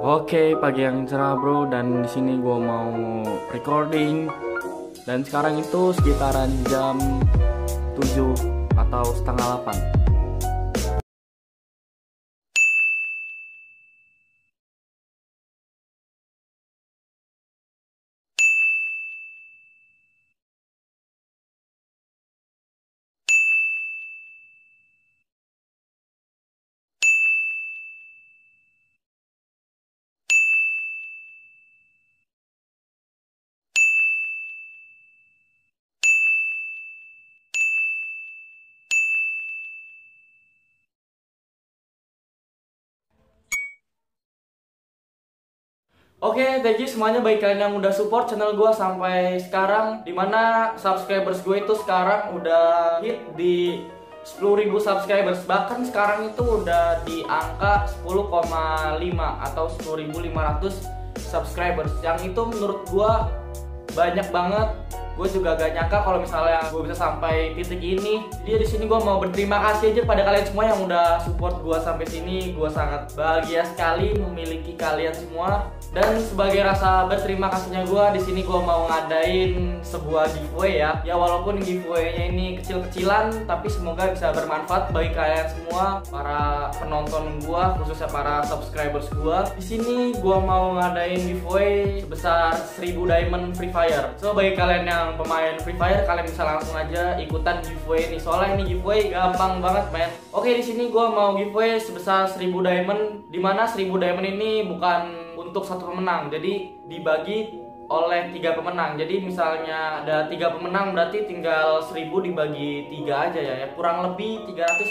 Oke, pagi yang cerah bro, dan di sini gue mau recording. Dan sekarang itu sekitaran jam 7 atau setengah 8. Oke, thank you semuanya bagi kalian yang udah support channel gue sampai sekarang, dimana subscribers gue itu sekarang udah hit di 10.000 subscribers. Bahkan sekarang itu udah di angka 10,5 atau 10.500 subscribers. Yang itu menurut gue banyak banget. Gue juga gak nyangka kalau misalnya gue bisa sampai titik ini. Jadi di sini gue mau berterima kasih aja pada kalian semua yang udah support gue sampai sini. Gue sangat bahagia sekali memiliki kalian semua. Dan sebagai rasa berterima kasihnya gue, di sini gue mau ngadain sebuah giveaway ya. Ya walaupun giveaway-nya ini kecil-kecilan, tapi semoga bisa bermanfaat bagi kalian semua, para penonton gue, khususnya para subscribers gue. Di sini gue mau ngadain giveaway sebesar 1000 diamond Free Fire. So bagi kalian yang pemain Free Fire, kalian bisa langsung aja ikutan giveaway ini. Soalnya ini giveaway gampang banget, men. Oke, di sini gue mau giveaway sebesar 1000 diamond, dimana 1000 diamond ini bukan untuk satu pemenang, jadi dibagi oleh 3 pemenang. Jadi misalnya ada 3 pemenang, berarti tinggal 1000 dibagi 3 aja ya, kurang lebih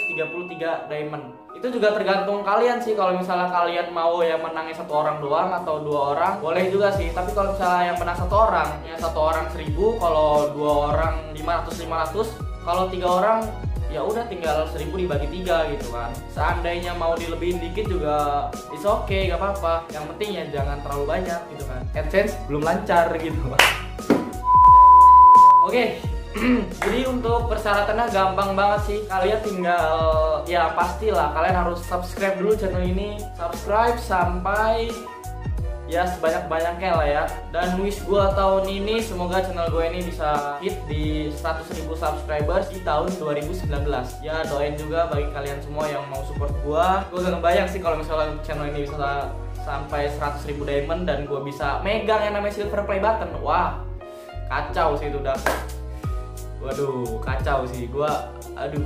333 diamond. Itu juga tergantung kalian sih, kalau misalnya kalian mau yang menangnya 1 orang doang atau 2 orang, boleh juga sih. Tapi kalau misalnya yang menang 1 orang, ya 1 orang 1000, kalau 2 orang 500, kalau 3 orang ya udah tinggal 1000 dibagi 3 gitu kan. Seandainya mau dilebihin dikit juga it's okay, gak apa-apa. Yang penting ya jangan terlalu banyak gitu kan. AdSense belum lancar gitu. Oke. Jadi untuk persyaratannya gampang banget sih. Kalian tinggal, ya pastilah kalian harus subscribe dulu channel ini. Subscribe sampai ya sebanyak-banyaknya lah ya. Dan wish gue tahun ini semoga channel gue ini bisa hit di 100.000 subscribers di tahun 2019. Ya doain juga bagi kalian semua yang mau support gue. Gue gak ngebayang sih kalau misalnya channel ini bisa sampai 100.000 diamond dan gue bisa megang yang namanya silver play button. Wah, kacau sih itu udah. Waduh, kacau sih gue. Aduh,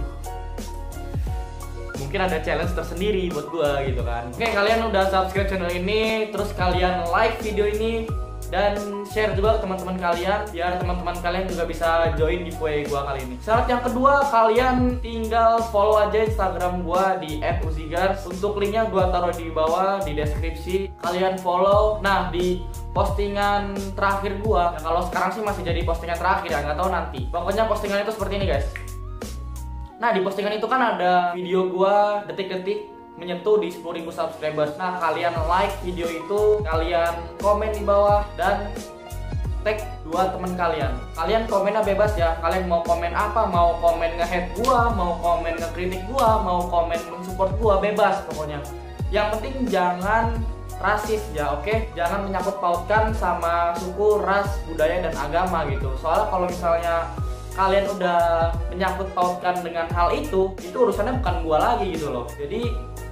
mungkin ada challenge tersendiri buat gue gitu kan. Oke, kalian udah subscribe channel ini, terus kalian like video ini dan share juga ke teman-teman kalian, biar teman-teman kalian juga bisa join giveaway gue kali ini. Syarat yang kedua, kalian tinggal follow aja Instagram gue di @uzigars. Untuk linknya gue taruh di bawah di deskripsi. Kalian follow. Nah, di postingan terakhir gue, ya kalau sekarang sih masih jadi postingan terakhir ya, nggak tahu nanti. Pokoknya postingan itu seperti ini guys. Nah, di postingan itu kan ada video gua detik-detik menyentuh di 10.000 subscribers. Nah, kalian like video itu, kalian komen di bawah dan tag 2 teman kalian. Kalian komennya bebas ya. Kalian mau komen apa? Mau komen nge-hate gua, mau komen ngekritik gua, mau komen mensupport gua, bebas pokoknya. Yang penting jangan rasis ya, oke? Jangan menyangkut pautkan sama suku, ras, budaya dan agama gitu. Soalnya kalau misalnya kalian udah menyangkut pautkan dengan hal itu urusannya bukan gua lagi gitu loh. Jadi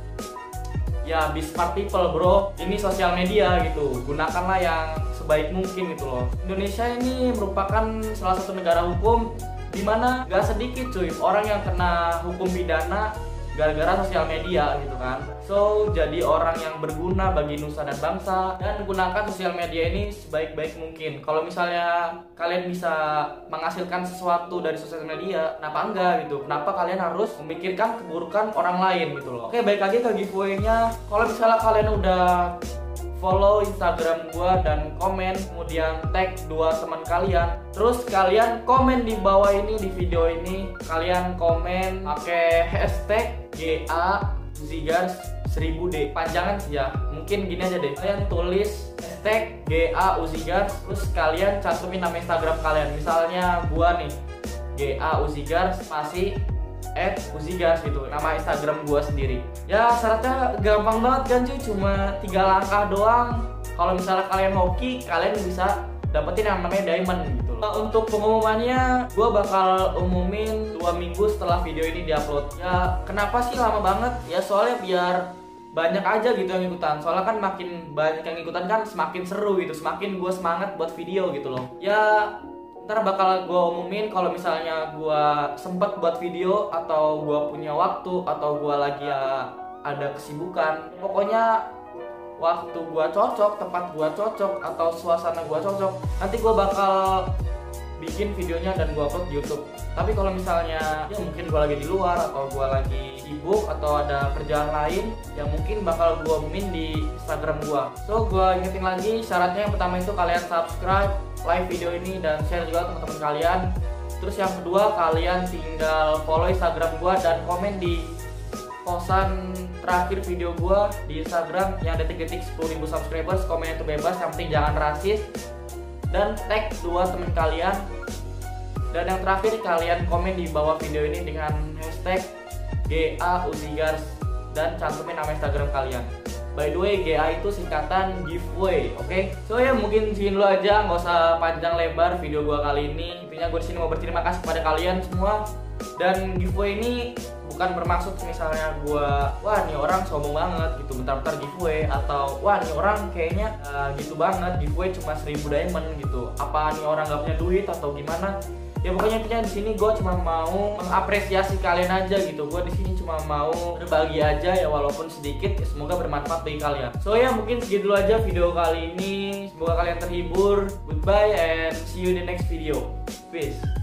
ya be smart people bro, ini sosial media gitu, gunakanlah yang sebaik mungkin gitu loh. Indonesia ini merupakan salah satu negara hukum dimana gak sedikit cuy orang yang kena hukum pidana gara-gara sosial media gitu kan. So, jadi orang yang berguna bagi nusa dan bangsa, dan gunakan sosial media ini sebaik-baik mungkin. Kalau misalnya kalian bisa menghasilkan sesuatu dari sosial media, kenapa enggak gitu? Kenapa kalian harus memikirkan keburukan orang lain gitu loh? Oke, balik lagi ke giveaway-nya. Kalau misalnya kalian udah follow Instagram gua dan komen, kemudian tag 2 teman kalian, terus kalian komen di bawah ini, di video ini kalian komen pakai hashtag GA Uzigars1000D, panjangan sih ya, mungkin gini aja deh, kalian tulis hashtag GA Uzigars, terus kalian cantumin nama Instagram kalian. Misalnya gua nih, GA Uzigars spasi @uzigas gitu, nama Instagram gua sendiri. Ya syaratnya gampang banget kan cuy, cuma 3 langkah doang. Kalau misalnya kalian hoki, kalian bisa dapetin yang namanya diamond gitu loh. Untuk pengumumannya, gue bakal umumin 2 minggu setelah video ini diupload. Ya kenapa sih lama banget? Ya soalnya biar banyak aja gitu yang ikutan. Soalnya kan makin banyak yang ikutan kan semakin seru gitu, semakin gue semangat buat video gitu loh. Ya ntar bakal gue umumin kalau misalnya gue sempet buat video, atau gue punya waktu, atau gue lagi ada kesibukan. Pokoknya waktu gua cocok, tempat gua cocok, atau suasana gua cocok, nanti gua bakal bikin videonya dan gua upload di YouTube. Tapi kalau misalnya ya mungkin gua lagi di luar, atau gua lagi sibuk, atau ada kerjaan lain, yang mungkin bakal gua umumin di Instagram gua. So gua ingetin lagi, syaratnya yang pertama itu kalian subscribe, like video ini, dan share juga teman-teman kalian. Terus yang kedua, kalian tinggal follow Instagram gua dan komen di posan terakhir video gua di Instagram yang detik-detik 10.000 subscribers. Komen itu bebas, yang penting jangan rasis, dan tag 2 temen kalian. Dan yang terakhir, kalian komen di bawah video ini dengan hashtag GA_Uzigars dan cantumin nama Instagram kalian. By the way, GA itu singkatan giveaway, oke? So ya mungkin segini dulu aja, nggak usah panjang lebar video gua kali ini. Intinya gue di sini mau berterima kasih kepada kalian semua. Dan giveaway ini bukan bermaksud misalnya gua, wah nih orang sombong banget gitu, bentar-bentar giveaway, atau wah nih orang kayaknya gitu banget, giveaway cuma 1000 diamond gitu, apa nih orang nggak punya duit atau gimana. Ya pokoknya intinya di sini gue cuma mau mengapresiasi kalian aja gitu. Gue di sini cuma mau berbagi aja ya, walaupun sedikit. Semoga bermanfaat bagi kalian. So ya mungkin segitu dulu aja video kali ini. Semoga kalian terhibur. Goodbye and see you in the next video. Peace.